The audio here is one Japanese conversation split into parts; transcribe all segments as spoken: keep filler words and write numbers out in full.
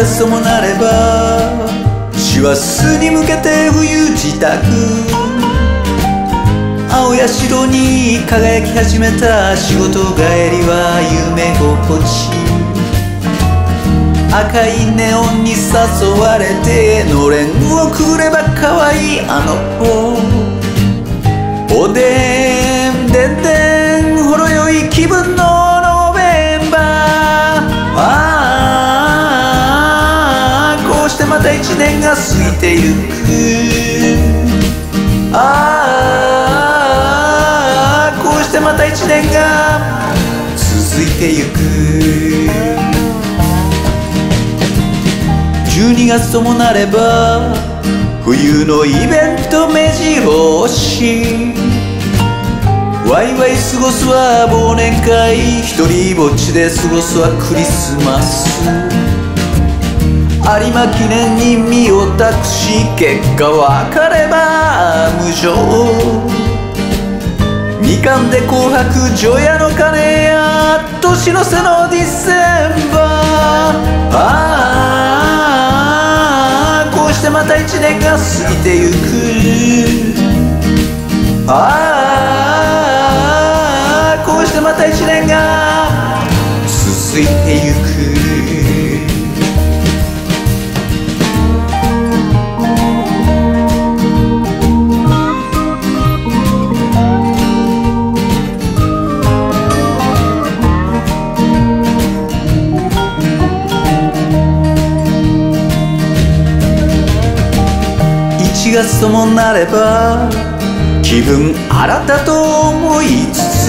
がそうなれば師走に向けて冬支度、青や白に輝き始めた仕事帰りは夢心地、赤いネオンに誘われてのれんをくぐれば可愛いあの子、おでんでんでんほろ酔い気分のノベンバー、ああこうしてまた一年が過ぎてゆく、ああこうしてまた一年が続いてゆく。じゅうにがつともなれば冬のイベント目白押し、ワイワイ過ごすは忘年会、ひとりぼっちで過ごすはクリスマス、有馬記念に身を託し結果分かれば無情、みかんで紅白除夜の鐘や年の瀬のディセンバー、ああこうしてまた一年が過ぎてゆく、ああこうしてまた一年が続いてゆく。いちがつともなれば気分新たと思いつつ、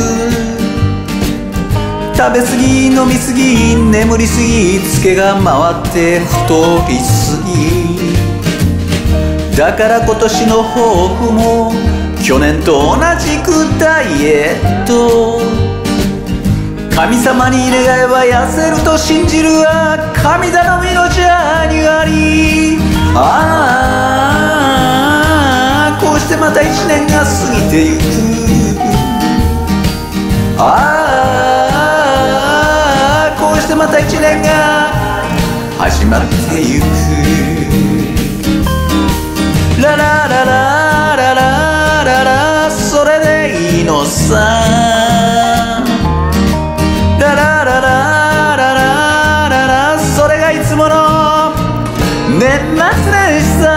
食べ過ぎ飲み過ぎ眠り過ぎツケが回って太りすぎ、だから今年の抱負も去年と同じくダイエット、神様に願えば痩せると信じるは神頼みのジャニュアリー、ああこうしてまた一年が過ぎてゆく、ああこうしてまた一年が始まってゆく。ララララララララそれでいいのさ、ララララララララそれがいつもの年末年始さ、